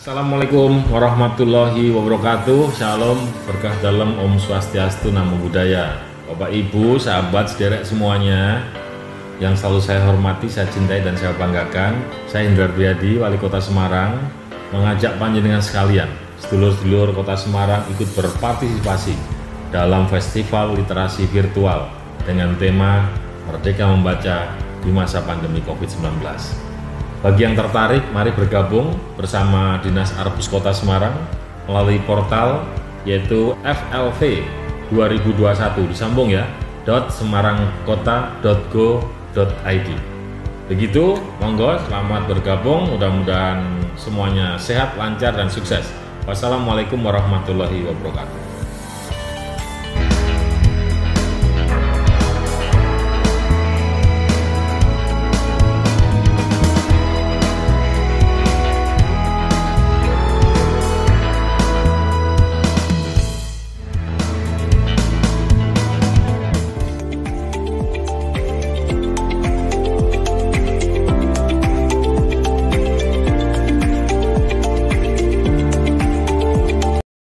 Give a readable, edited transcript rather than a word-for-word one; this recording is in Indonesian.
Assalamualaikum warahmatullahi wabarakatuh. Shalom, berkah dalam, Om Swastiastu, Namo Buddhaya. Bapak Ibu, sahabat sederek semuanya yang selalu saya hormati, saya cintai dan saya banggakan, saya Indra Priyadi, Wali Kota Semarang, mengajak panjenengan sekalian, sedulur-sedulur Kota Semarang, ikut berpartisipasi dalam festival literasi virtual dengan tema Merdeka Membaca di masa pandemi COVID-19. Bagi yang tertarik, mari bergabung bersama Dinas Arbus Kota Semarang melalui portal yaitu FLV 2021, disambung ya, .semarangkota.go.id. Begitu, monggo selamat bergabung, mudah-mudahan semuanya sehat, lancar, dan sukses. Wassalamualaikum warahmatullahi wabarakatuh.